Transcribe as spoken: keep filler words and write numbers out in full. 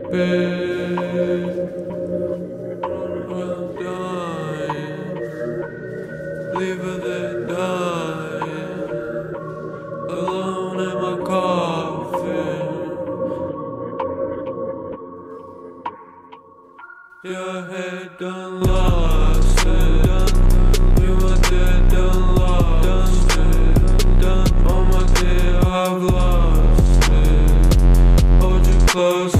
bed, I'm dying, leave her there dying, alone in my coffin. Your head done lost it, you were dead, done lost it, done on my day, I've lost it. Hold you close.